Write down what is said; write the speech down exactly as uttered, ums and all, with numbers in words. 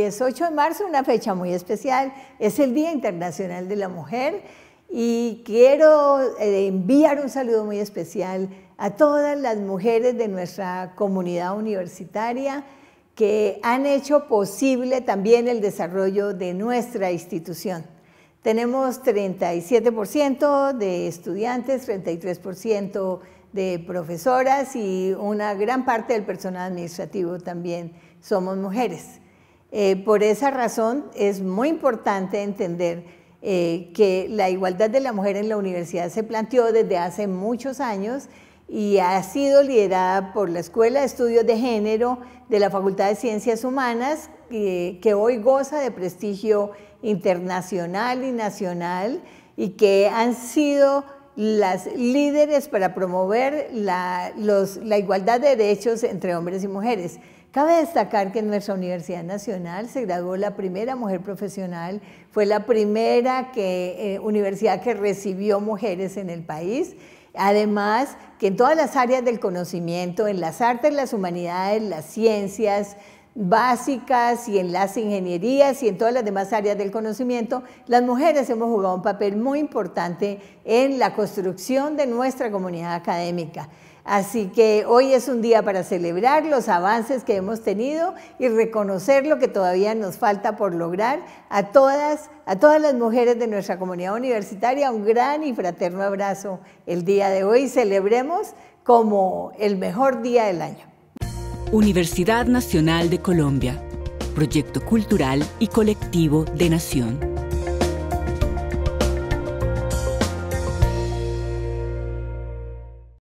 es ocho de marzo, una fecha muy especial, es el Día Internacional de la Mujer y quiero eh, enviar un saludo muy especial a todas las mujeres de nuestra comunidad universitaria que han hecho posible también el desarrollo de nuestra institución. Tenemos treinta y siete por ciento de estudiantes, treinta y tres por ciento de profesoras y una gran parte del personal administrativo también somos mujeres. Eh, por esa razón es muy importante entender eh, que la igualdad de la mujer en la universidad se planteó desde hace muchos años y ha sido liderada por la Escuela de Estudios de Género de la Facultad de Ciencias Humanas, eh, que hoy goza de prestigio internacional y nacional y que han sido las líderes para promover la, los, la igualdad de derechos entre hombres y mujeres. Cabe destacar que en nuestra Universidad Nacional se graduó la primera mujer profesional, fue la primera que, eh, universidad que recibió mujeres en el país. Además, que en todas las áreas del conocimiento, en las artes, las humanidades, las ciencias básicas y en las ingenierías y en todas las demás áreas del conocimiento, las mujeres hemos jugado un papel muy importante en la construcción de nuestra comunidad académica. Así que hoy es un día para celebrar los avances que hemos tenido y reconocer lo que todavía nos falta por lograr. A todas, a todas las mujeres de nuestra comunidad universitaria, un gran y fraterno abrazo el día de hoy. Celebremos como el mejor día del año. Universidad Nacional de Colombia, proyecto cultural y colectivo de nación.